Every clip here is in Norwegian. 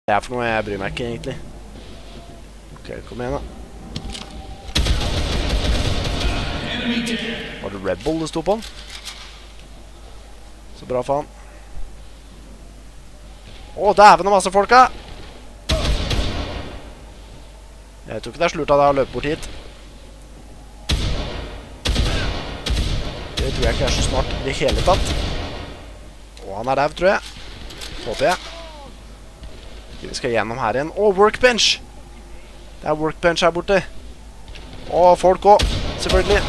Det er for noe, jeg bryr meg ikke egentlig. Ok, kom igjen da. Var det Red Bull det sto på den? Så bra faen. Åh, dæven og masse folk da! Jeg tror ikke det er slurt av deg å løpe bort hit. Det tror jeg ikke er så smart i det hele tatt. Åh, han er der, tror jeg. Håper jeg. Vi skal gjennom her igjen. Åh, workbench! Det er workbench her borte. Åh, folk også, selvfølgelig.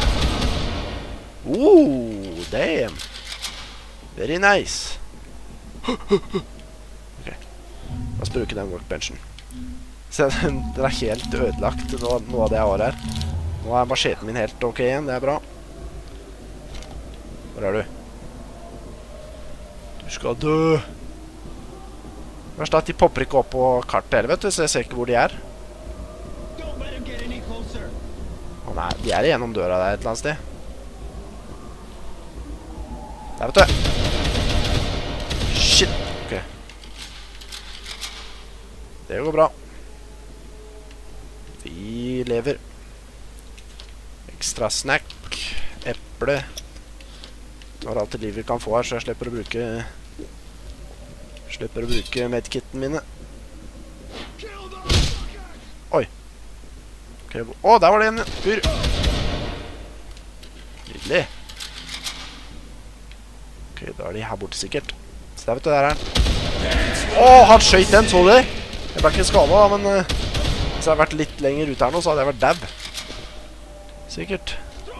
Damn. Very nice. Ok. La oss bruke den workbenchen. Se, den er helt ødelagt, noe av det jeg har her. Nå er macheten min helt ok igjen, det er bra. Hvor er du? Du skal dø. Verst at de popper ikke opp på kartet heller, vet du, så jeg ser ikke hvor de er. Å nei, de er igjennom døra der et eller annet sted. Der, vet du. Shit, ok. Det går bra. Vi lever. Ekstra snack. Eple. Det var alt det liv vi kan få her, så jeg slipper å bruke medkitten mine. Oi. Okay. Åh, der var det en fyr. Nydelig. Ok, da er de her borte sikkert. Så der vet du, der er han. Åh, han skjøt den, så du det? Jeg ble ikke skadet da, men hvis jeg hadde vært litt lenger ut her nå, så hadde jeg vært dab. Sikkert.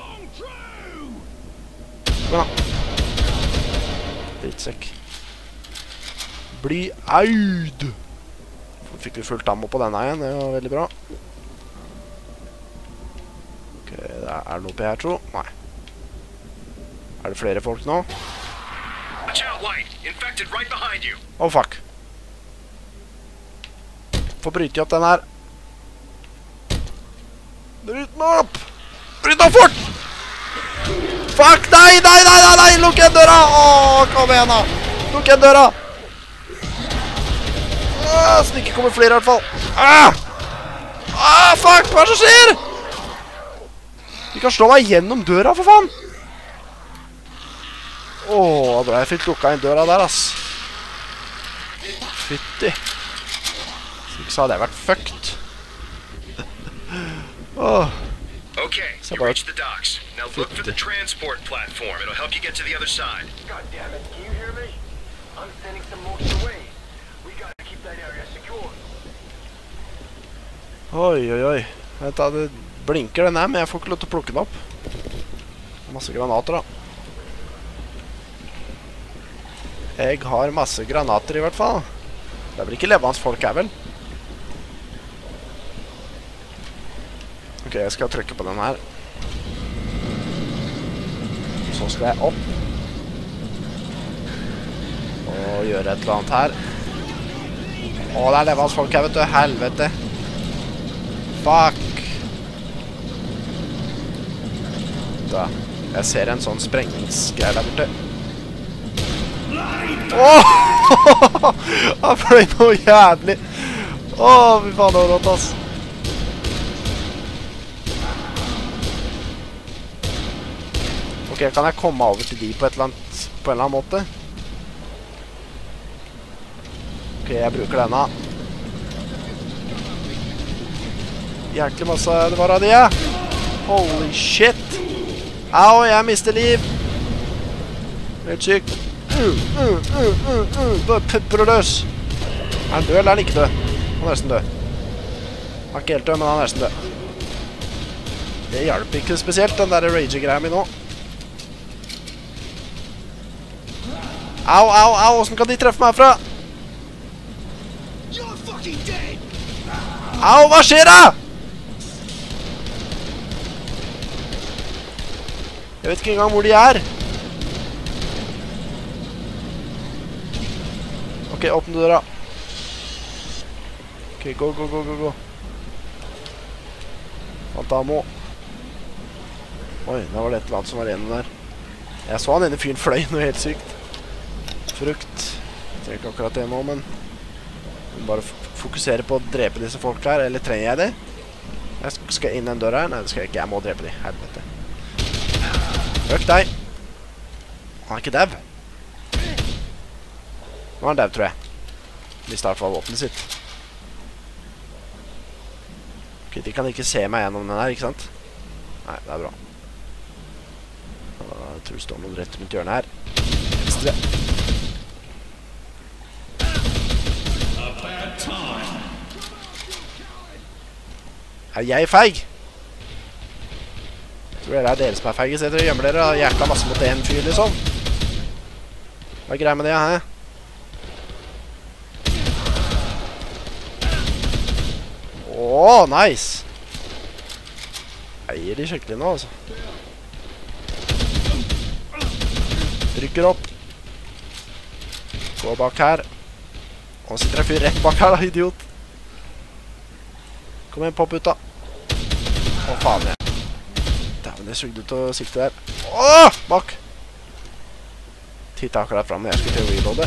Kom da. Drittsekk. Bli aud! Fikk vi fullt ammo på denne igjen, det var veldig bra. Ok, er det noe oppi her, tro? Nei. Er det flere folk nå? Oh, fuck. Få bryte opp den her. Bryt meg opp! Bryt opp fort! Fuck, nei! Lukk igjen døra! Åh, kom igjen da! Lukk igjen døra! Så det ikke kommer flere i hvert fall. Fuck, hva er det som skjer? De kan slå meg gjennom døra, for faen. Åh, bra jeg fikk lukka inn døra der, ass. Fytti. Så hadde jeg vært fucked. Åh. Okay, you reached the docks. Now look for the transport platform. It'll help you get to the other side. God damn it, can you hear me? I'm sending some motion away. We gotta keep that area secure. Oi. Vent da, det blinker den her, men jeg får ikke lov til å plukke den opp. Masse granater da. Jeg har masse granater i hvert fall. Det er vel ikke levende folk her vel? Ok, jeg skal trykke på den her. Så skal jeg opp. Og gjøre et eller annet her. Åh, det er levende folk her, vet du. Helvete. Fuck. Da. Jeg ser en sånn sprengningsgreie der borte. Åh! Han fløy noe jævlig. Åh, fy faen, det var rått, ass. Ok, kan jeg komme over til de på en eller annen måte? Ok, jeg bruker denne. Jæklig masse det var av de, ja. Holy shit. Au, jeg mister liv. Helt sykt. Bare pupper og løs. Er han død, eller er han ikke død? Han er nesten død. Han er ikke helt død, men han er nesten død. Det hjelper ikke spesielt, den der rage-greia mi nå. Au, hvordan kan de treffe meg herfra? Au, hva skjer da? Jeg vet ikke engang hvor de er. Ok, åpne døra. Ok, gå. Fant ammo. Oi, der var det et eller annet som var igjen der. Jeg så han denne fyren fløy noe helt sykt. Frukt. Jeg trenger ikke akkurat det nå, men bare fokusere på å drepe disse folk her, eller trenger jeg det? Jeg skal inn den døra her. Nei, det skal jeg ikke. Jeg må drepe de. Helvete. Øk deg. Han er ikke dev. Nå er han dev, tror jeg. Mistet i hvert fall våpenet sitt. Ok, de kan ikke se meg gjennom den her, ikke sant? Nei, det er bra. Jeg tror det står noen rett rundt hjørnet her. Venstre. Er jeg feig? Jeg tror det er dere som er feige, så dere gjemmer dere og hjertet masse mot en fyr, liksom. Hva er greia med det, hæ? Åh, nice! Jeg gir de skikkelig nå, altså. Trykker opp. Gå bak her. Og så sitter en fyr rett bak her, da, idiot. Kom igjen, popp ut da. Å, faen jeg. Dæven, det sugde ut å sikte der. Åh, bak! Titt akkurat frem når jeg skulle til å reloade.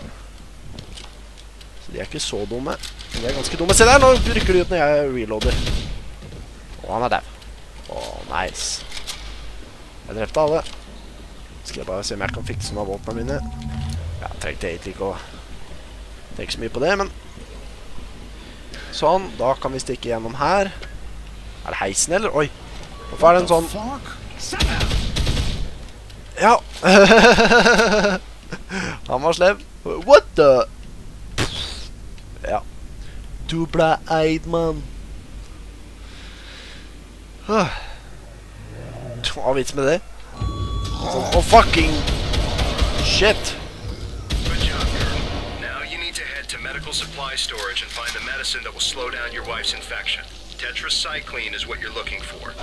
Så de er ikke så dumme. Men de er ganske dumme. Se der, nå rykker de ut når jeg reloader. Å, han er der. Å, nice. Jeg drepte alle. Skal jeg bare se om jeg kan fikse noen av våpnene mine. Ja, jeg trengte egentlig ikke å tenke så mye på det, men sånn, da kan vi stikke gjennom her. Er det heisen, eller? Oi, hvorfor er det en sånn? Ja. Han var slev. What the? Ja. Du ble eid, mann. Hva er vits med det? Sånn, oh fucking shit. Medical supply storage and find the medicine that will slow down your wife's infection. Tetracycline is what you're looking for.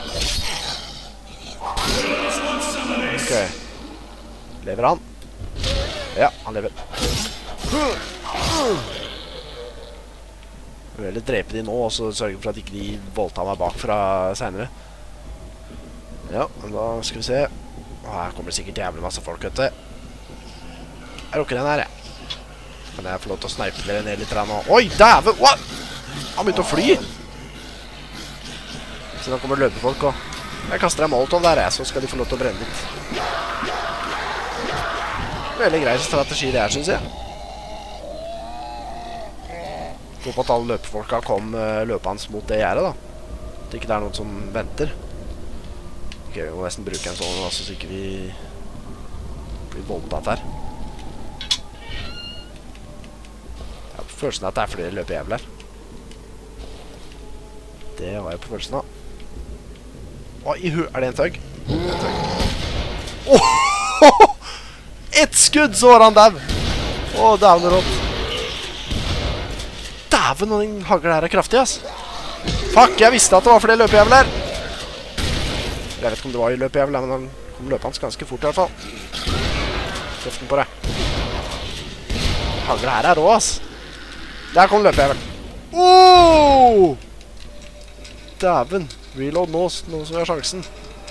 Ok. Lever han? Ja, han lever. Jeg vil heller drepe de nå, og så sørge for at ikke de voldtar meg bakfra senere. Ja, men da skal vi se. Her kommer det sikkert jævlig masse folk, vet du. Jeg lukker den her, jeg. Kan jeg få lov til å snipe dere ned litt nå? Oi, dæven! What? Han begynte å fly! Så nå kommer løpefolk og jeg kaster en molotov der, så skal de få lov til å brenne litt. Veldig grei strategi det her, synes jeg. Håper at alle løpefolka kom løpende mot det gjerdet, da. At ikke det er noen som venter. Ok, vi må nesten bruke en sånn, så ikke vi blir voldtatt her. Følelsen av at det er flere løpejævler. Det var jeg på følelsen av. Å, er det en tøgg? En tøgg. Åh! Et skudd, så var han dæv! Åh, dæven rått. Dæven, og den hagler her er kraftig, ass. Fuck, jeg visste at det var flere løpejævler. Jeg vet ikke om det var løpejævler, men han kom løpende ganske fort i hvert fall. Kraften på det. Hagler her er rå, ass. Der kom løpejævelen. Åh! Dæven. Reload nå, noen som har sjansen.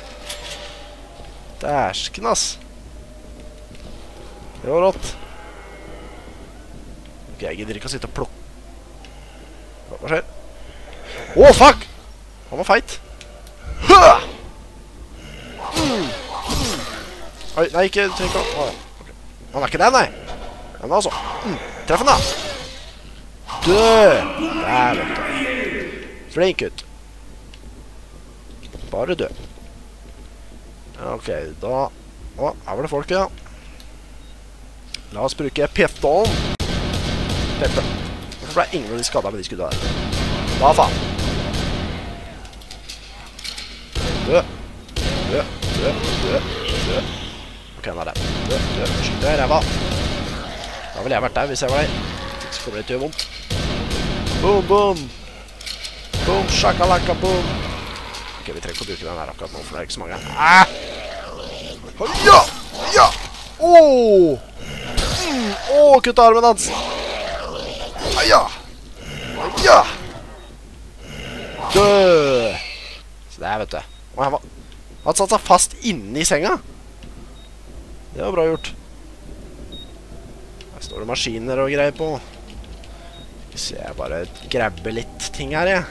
Dæsken, ass. Det var rått. Ok, jeg gidder ikke å sitte og plukke. Hva skjer? Åh, fuck! Han var feit. Oi, nei, ikke trykk opp. Han er ikke der, nei. Men altså. Treff han da. Dø! Der, vet du. Flink ut. Bare dø. Ok, da... Å, her var det folk, ja. La oss bruke P-Dawn. Dette. Hvorfor ble ingen av de skadda med de skudda der? Hva faen? Dø. Dø. Dø. Dø. Dø. Ok, han er der. Dø. Dø. Skyt deg i ræva. Da ville jeg vært der hvis jeg var der. Så kommer det til å gjøre vondt. Boom, boom. Boom, shakalaka, boom. Ok, vi trenger ikke å bruke den her akkurat nå, for det er ikke så mange. Ja! Ja! Åh! Åh, kutt armen hans. Ja! Ja! Dø! Så det er, vet du. Og han satt seg fast inne i senga. Det var bra gjort. Her står det maskiner og greier på. Vi Skal se, jeg bare grabber litt ting her, jeg.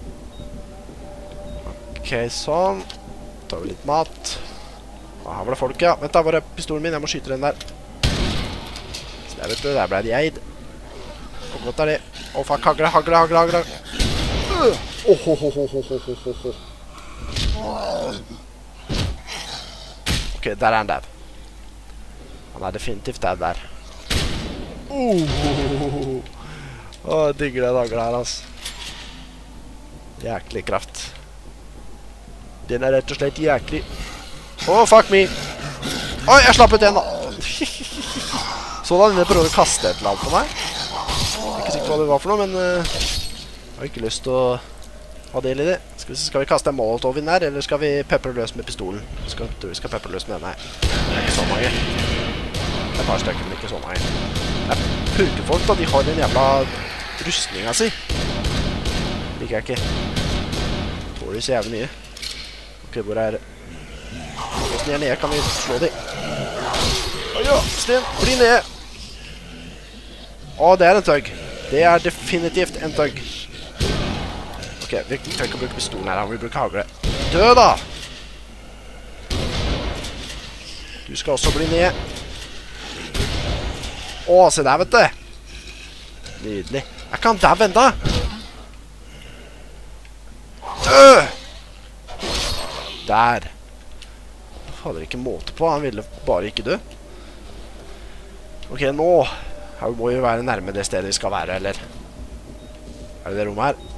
Ok, sånn. Tar vi litt mat. Her var det folk, ja. Vent da, hvor er pistolen min? Jeg må skyte den der. Så der, vet du, der ble det eid. Hvor godt er det? Å, fuck, hagle. Ok, der er han der. Han er definitivt der. Jeg digger det hagla her, altså. Jæklig kraft. Den er rett og slett jæklig. Fuck me! Oi, jeg slapp ut en da. Så da denne prøver å kaste et eller annet på meg. Jeg er ikke sikker på hva det var for noe, men jeg har ikke lyst til å ha del i det. Skal vi kaste en molotov inn der, eller skal vi pepre løs med pistolen? Vi skal pepre løs med den her. Det er ikke så mange. Det er et par stykker, men ikke så mange. Purkefolk da, de har den jævla rustninga si. Liker jeg ikke. Tåler så jævlig mye. Ok, hvor er... Hvordan de er nede, kan vi slå de. Ja, Sten, bli nede. Det er en tøgg. Det er definitivt en tøgg. Ok, vi trenger ikke å bruke pistolen her, vi bruker hagle. Dø da! Du skal også bli ned. Se der, vet du. Nydelig. Er ikke han der enda? Dø! Der. Hadde ikke måte på, han ville bare ikke dø. Ok, nå her må vi være nærme det stedet vi skal være, eller? Er det det rommet her?